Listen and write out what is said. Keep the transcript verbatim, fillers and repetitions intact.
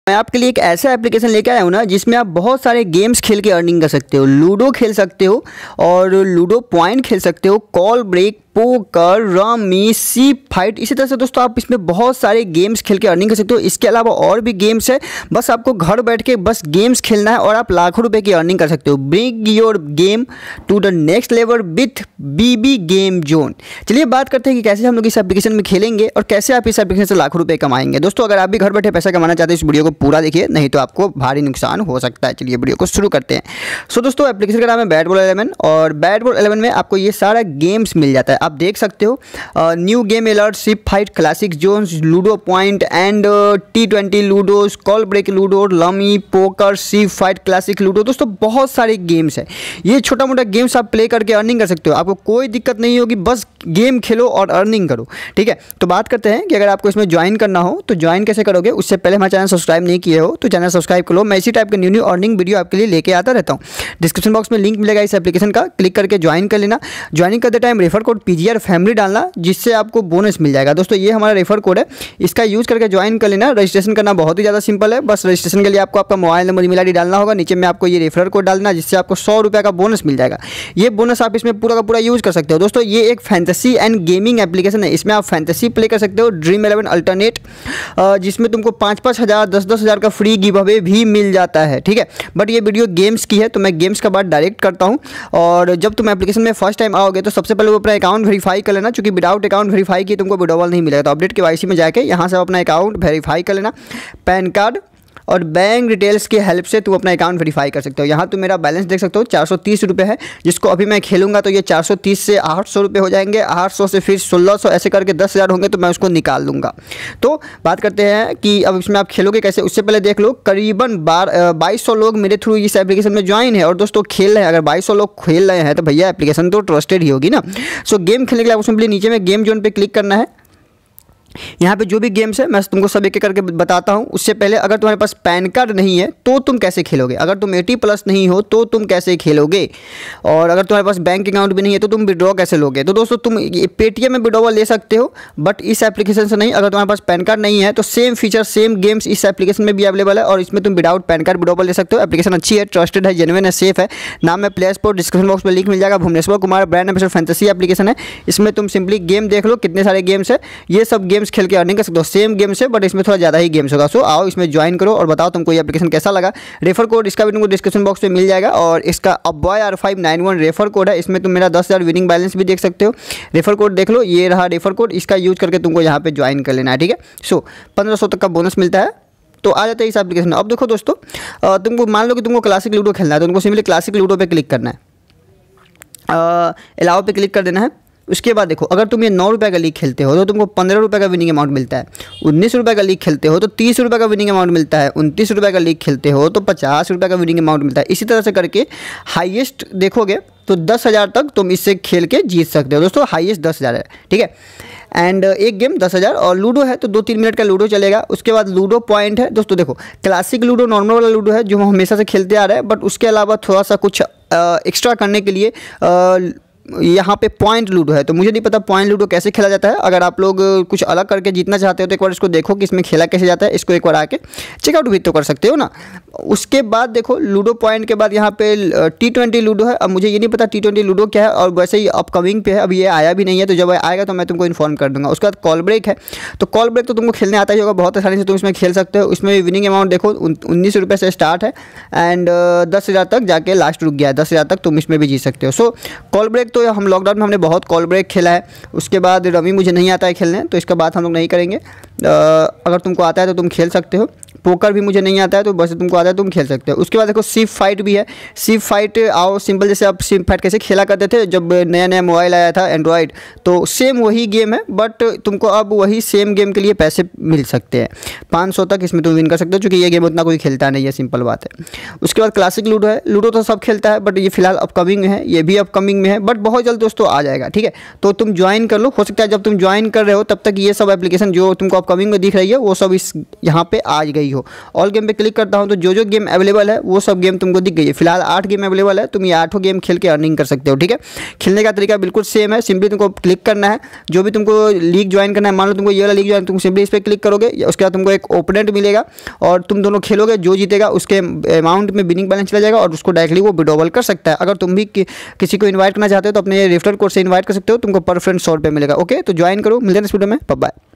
मैं आपके लिए एक ऐसा एप्लीकेशन लेके आया हूँ ना जिसमें आप बहुत सारे गेम्स खेल के अर्निंग कर सकते हो। लूडो खेल सकते हो और लूडो पॉइंट खेल सकते हो, call break, poker, rummy, sea fight, इसी तरह से दोस्तों आप इसमें बहुत सारे गेम्स खेल के अर्निंग कर सकते हो। इसके अलावा और भी गेम्स है, बस आपको घर बैठ के बस गेम्स खेलना है और आप लाखों रुपए की अर्निंग कर सकते हो। Bring your game to the next level with BB game zone. चलिए बात करते हैं कि कैसे हम लोग इस एप्लीकेशन में खेलेंगे और कैसे आप इस एप्लीकेशन से लाखों रुपए कमाएंगे। दोस्तों अगर आप भी घर बैठे पैसा कमाना चाहते हैं इस वीडियो को पूरा देखिए, नहीं तो आपको भारी नुकसान हो सकता है। चलिए वीडियो को शुरू करते हैं। सो दोस्तों एप्लीकेशन का नाम है बैट बॉल इलेवन और बैट बॉल इलेवन में आपको ये सारा गेम्स मिल जाता है। आप देख सकते हो new game alert, ship fight, classic zones, ludo point and T twenty ludos, call break ludo, rummy, poker, ship fight, classic ludo. दोस्तों बहुत सारे गेम्स है। ये छोटा मोटा गेम्स आप प्ले करके अर्निंग कर सकते हो, आपको कोई दिक्कत नहीं होगी, बस गेम खेलो और अर्निंग करो। ठीक है, तो बात करते हैं कि अगर आपको इसमें ज्वाइन करना हो तो ज्वाइन कैसे करोगे। उससे पहले हमारा चैनल सब्सक्राइब नहीं किए हो तो चैनल सब्सक्राइब करो। मैं इसी टाइप के न्यू न्यू अर्निंग वीडियो आपके लिए लेके आता रहता हूँ। डिस्क्रिप्शन बॉक्स में लिंक मिलेगा इस एप्लीकेशन का, क्लिक करके ज्वाइन कर लेना। ज्वाइनिंग करते time refer code PGR family डालना जिससे आपको बोनस मिल जाएगा। दोस्तों ये हमारा रेफर कोड है, इसका यूज करके ज्वाइन कर लेना। रजिस्ट्रेशन करना बहुत ही ज़्यादा सिंपल है, बस रजिस्ट्रेशन के लिए आपको आपका मोबाइल नंबर, ईमेल आईडी डालना होगा। नीचे में आपको ये रेफर कोड डालना जिससे आपको सौ रुपये का बोनस मिल जाएगा। ये बोनस आप इसमें पूरा का पूरा यूज कर सकते हो। दोस्तों ये एक फैंटेसी एंड गेमिंग एप्लीकेशन है, इसमें आप फैंटेसी प्ले कर सकते हो। ड्रीम इलेवन अल्टरनेट जिसमें तुमको पाँच पाँच हज़ार दस दस हज़ार का फ्री गिव अवे भी मिल जाता है। ठीक है, बट ये वीडियो गेम्स की है तो मैं गेम्स का बात डायरेक्ट करता हूँ। और जब तुम एप्लीकेशन में फर्स्ट टाइम आओगे तो सबसे पहले वो अपना अकाउंट वेरीफाई कर लेना, क्योंकि विदाउट अकाउंट वेरीफाई किए तुमको विड्रॉवल नहीं मिलेगा। तो अपडेट केवाईसी में जाके यहाँ से अपना अकाउंट वेरीफाई कर लेना। पैन कार्ड और बैंक डिटेल्स की हेल्प से तुम अपना अकाउंट वेरीफाई कर सकते हो। यहाँ तुम मेरा बैलेंस देख सकते हो, चार सौ तीस रुपये है, जिसको अभी मैं खेलूंगा तो ये चार सौ तीस से आठ सौ रुपये हो जाएंगे, आठ सौ से फिर सोलह सौ, ऐसे करके दस हज़ार होंगे तो मैं उसको निकाल लूँगा। तो बात करते हैं कि अब इसमें आप खेलोगे कैसे। उससे पहले देख लो करीबन बार बाईस सौ लोग मेरे थ्रू इस एप्लीकेशन में ज्वाइन है और दोस्तों खेल रहे हैं। अगर बाईस सौ लोग खेल रहे हैं तो भैया एप्लीकेशन तो ट्रस्टेड ही होगी ना। सो गेम खेलने के लिए आपको सिंपली नीचे में गेम जोन पर क्लिक करना है। यहाँ पे जो भी गेम्स है मैं तुमको सब एक एक करके बताता हूँ। उससे पहले अगर तुम्हारे पास पैन कार्ड नहीं है तो तुम कैसे खेलोगे, अगर तुम अस्सी प्लस नहीं हो तो तुम कैसे खेलोगे, और अगर तुम्हारे पास बैंक अकाउंट भी नहीं है तो तुम विड्रॉ कैसे लोगे। तो दोस्तों तुम पेटीएम में विड्रॉवल ले सकते हो बट इस एप्लीकेशन से नहीं। अगर तुम्हारे पास पैन कार्ड नहीं है तो सेम फीचर सेम गेम्स इस एप्लीकेशन में भी अवेलेबल है और इसमें तुम विदाउट पैन कार्ड विड्रॉवल ले सकते हो। एप्लीकेशन अच्छी है, ट्रस्टेड है, जेन्युइन है, सेफ है। नाम है प्ले स्टोर, डिस्क्रिप्शन बॉक्स में लिंक मिल जाएगा। Bhuvneshwar Kumar brand ambassador fantasy application है। इसमें तुम सिंपली गेम देख लो, कितने सारे गेम्स है, ये सब गेम्स खेल के अर्निंग कर सकते हो। सेम गेम्स है बट इसमें थोड़ा ज़्यादा ही गेम्स होगा। सो आओ इसमें ज्वाइन करो और बताओ तुमको ये एप्लीकेशन कैसा लगा। रेफर कोड इसका भी तुमको डिस्क्रिप्शन बॉक्स में मिल जाएगा और इसका अबॉय R five nine one refer code है। इसमें तुम मेरा दस हज़ार विनिंग बैलेंस भी देख सकते हो। रेफर कोड देख लो, ये रहा रेफर कोड, इसका यूज करके तुमको यहाँ पे ज्वाइन कर लेना है। ठीक है, सो पंद्रह सौ तक का बोनस मिलता है। तो आ जाता है इस एप्लीकेशन में। अब देखो दोस्तों, तुमको मान लो कि तुमको क्लासिक लूडो खेलना है तो तुमको सिंपली क्लासिक लूडो पे क्लिक करना है, अलाउ पे क्लिक कर देना है। उसके बाद देखो अगर तुम ये नौ रुपये का लीग खेलते हो तो तुमको पंद्रह रुपये का विनिंग अमाउंट मिलता है। उन्नीस रुपये का लीग खेलते हो तो तीस रुपये का विनिंग अमाउंट मिलता है। उनतीस रुपये का लीग खेलते हो तो पचास रुपये का विनिंग अमाउंट मिलता है। इसी तरह से करके हाईएस्ट देखोगे तो दस हज़ार तक तुम इससे खेल के जीत सकते हो। दोस्तों हाईएस्ट दस हज़ार है। ठीक है, एंड एक गेम दस हज़ार और लूडो है तो दो तीन मिनट का लूडो चलेगा। उसके बाद लूडो पॉइंट है। दोस्तों देखो क्लासिक लूडो नॉर्मल वाला लूडो है जो हम हमेशा से खेलते आ रहे हैं, बट उसके अलावा थोड़ा सा कुछ एक्स्ट्रा करने के लिए आ, यहाँ पे पॉइंट लूडो है। तो मुझे नहीं पता पॉइंट लूडो कैसे खेला जाता है। अगर आप लोग कुछ अलग करके जीतना चाहते हो तो एक बार इसको देखो कि इसमें खेला कैसे जाता है। इसको एक बार आके चेकआउट भी तो कर सकते हो ना। उसके बाद देखो लूडो पॉइंट के बाद यहाँ पे टी ट्वेंटी लूडो है। अब मुझे ये नहीं पता टी ट्वेंटी लूडो क्या है और वैसे ही अपकमिंग पे है, अभी ये आया भी नहीं है। तो जब आएगा तो मैं तुमको इन्फॉर्म कर दूँगा। उसके बाद कॉल ब्रेक है। तो कॉल ब्रेक तो तुमको खेलने आता ही होगा, बहुत आसानी से तुम इसमें खेल सकते हो। इसमें विनिंग अमाउंट देखो उन्नीस रुपये से स्टार्ट है एंड दस हज़ार तक जाके लास्ट रुक गया है। दस हज़ार तक तुम इसमें भी जीत सकते हो। सो कॉल ब्रेक तो हम लॉकडाउन में हमने बहुत कॉल ब्रेक खेला है। उसके बाद रमी मुझे नहीं आता है खेलने तो इसका बात हम लोग नहीं करेंगे। अगर तुमको आता है तो तुम खेल सकते हो। पोकर भी मुझे नहीं आता है तो बस तुमको आता है तुम खेल सकते हो। उसके बाद देखो सिप फाइट भी है। सिप फाइट आओ सिंपल, जैसे आप सिप फाइट कैसे खेला करते थे जब नया नया मोबाइल आया था एंड्रॉयड, तो सेम वही गेम है बट तुमको अब वही सेम गेम के लिए पैसे मिल सकते हैं। पाँच सौ तक इसमें तुम विन कर सकते हो क्योंकि ये गेम उतना कोई खेलता नहीं है, सिंपल बात है। उसके बाद क्लासिक लूडो है। लूडो तो सब खेलता है बट ये फिलहाल अपकमिंग में है, ये भी अपकमिंग में है बट बहुत जल्द दोस्तों आ जाएगा। ठीक है, तो तुम ज्वाइन कर लो। हो सकता है जब तुम ज्वाइन कर रहे हो तब तक ये सब एप्लीकेशन जो तुमको अपकमिंग में दिख रही है वो सब इस यहाँ पे आ गई हो। ऑल गेम पे क्लिक करता हूँ तो जो जो गेम अवेलेबल है वो सब गेम तुमको दिख गई है। फिलहाल आठ गेम अवेलेबल है, तुम ये आठों गेम खेल के अर्निंग कर सकते हो। ठीक है, खेलने का तरीका बिल्कुल सेम है, सिंपली तुमको क्लिक करना है, जो भी तुमको लीग ज्वाइन करना है, मान लो तुमको ये वाला लीग ज्वाइन, तुम सिंपली इस पर क्लिक करोगे, उसके बाद तुमको एक ओपोनेंट मिलेगा और तुम दोनों खेलोगे, जो जीतेगा उसके अमाउंट में विनिंग बैलेंस चला जाएगा और उसको डायरेक्टली वो विड्रॉवल कर सकता है। अगर तुम भी कि, किसी को इन्वाइट करना चाहते हो तो अपने रेफरल कोड से इन्वाइट कर सकते हो, तुमको पर फ्रेंड सौ रुपये मिलेगा। ओके, तो ज्वाइन करो, मिलते हैं इस वीडियो में, बाय बाय।